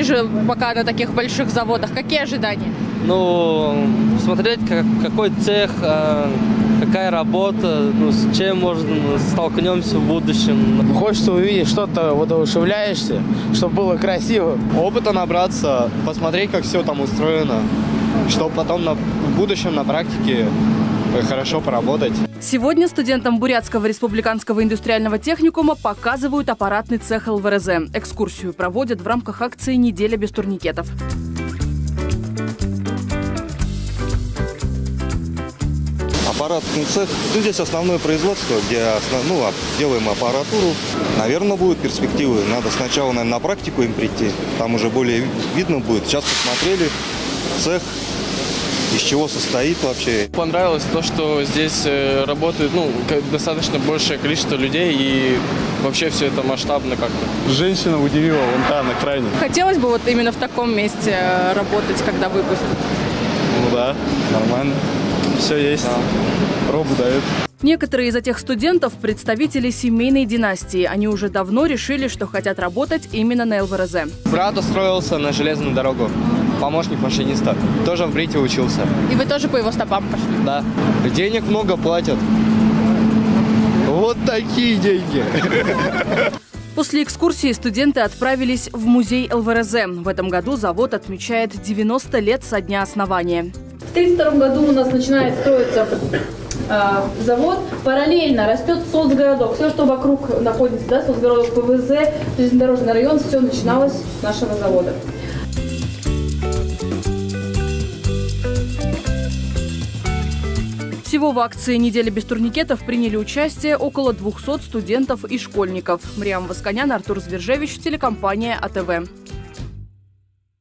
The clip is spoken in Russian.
же пока на таких больших заводах. Какие ожидания? Ну, смотреть, какой цех, какая работа, ну, с чем можно столкнемся в будущем. Хочется увидеть что-то, воодушевляешься, чтобы было красиво. Опыта набраться, посмотреть, как все там устроено, чтобы потом в будущем на практике хорошо поработать. Сегодня студентам Бурятского республиканского индустриального техникума показывают аппаратный цех ЛВРЗ. Экскурсию проводят в рамках акции «Неделя без турникетов». Аппаратный цех, здесь основное производство, где делаем аппаратуру. Наверное, будут перспективы. Надо сначала, наверное, на практику им прийти. Там уже более видно будет. Сейчас посмотрели цех, из чего состоит вообще. Понравилось то, что здесь работает достаточно большее количество людей и вообще все это масштабно как-то. Женщина удивила вон та на крайне. Хотелось бы вот именно в таком месте работать, когда выпустят. Ну да, нормально. Все есть. Пробу дают. Некоторые из этих студентов – представители семейной династии. Они уже давно решили, что хотят работать именно на ЛВРЗ. Брат устроился на железную дорогу. Помощник машиниста. Тоже в БРИТе учился. И вы тоже по его стопам пошли? Да. Денег много платят. Вот такие деньги. После экскурсии студенты отправились в музей ЛВРЗ. В этом году завод отмечает 90 лет со дня основания. В 1932 году у нас начинает строиться завод. Параллельно растет соцгородок. Все, что вокруг находится, да, соцгородок ПВЗ, железнодорожный район, все начиналось с нашего завода. Всего в акции «Неделя без турникетов» приняли участие около 200 студентов и школьников. Мариам Восканян, Артур Звержевич, телекомпания АТВ.